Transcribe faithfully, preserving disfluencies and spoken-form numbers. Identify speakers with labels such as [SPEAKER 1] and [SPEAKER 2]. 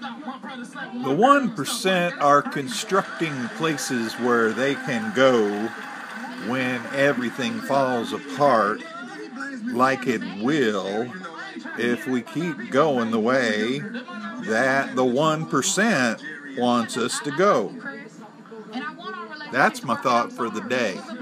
[SPEAKER 1] The one percent are constructing places where they can go when everything falls apart, like it will if we keep going the way that the one percent wants us to go. That's my thought for the day.